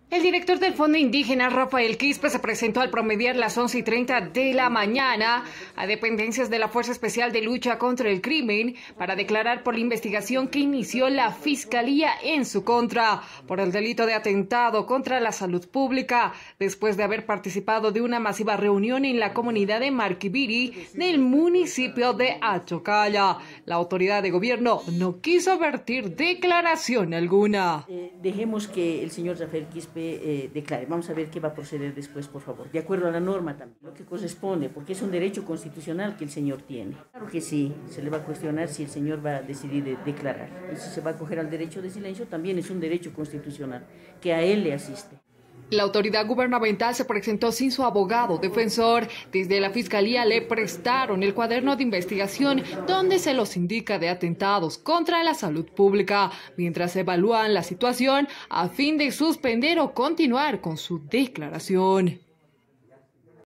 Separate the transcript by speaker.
Speaker 1: El director del Fondo Indígena, Rafael Quispe, se presentó al promediar las 11:30 de la mañana a dependencias de la Fuerza Especial de Lucha contra el Crimen para declarar por la investigación que inició la Fiscalía en su contra por el delito de atentado contra la salud pública, después de haber participado de una masiva reunión en la comunidad de Marquibiri del municipio de Achocalla. La autoridad de gobierno no quiso vertir declaración alguna.
Speaker 2: Dejemos que el señor Rafael Quispe declare. Vamos a ver qué va a proceder después, por favor. De acuerdo a la norma también, lo que corresponde, porque es un derecho constitucional que el señor tiene. Claro que sí, se le va a cuestionar si el señor va a decidir declarar. Y si se va a acoger al derecho de silencio, también es un derecho constitucional que a él le asiste.
Speaker 1: La autoridad gubernamental se presentó sin su abogado defensor. Desde la Fiscalía le prestaron el cuaderno de investigación donde se los indica de atentados contra la salud pública, mientras evalúan la situación a fin de suspender o continuar con su declaración.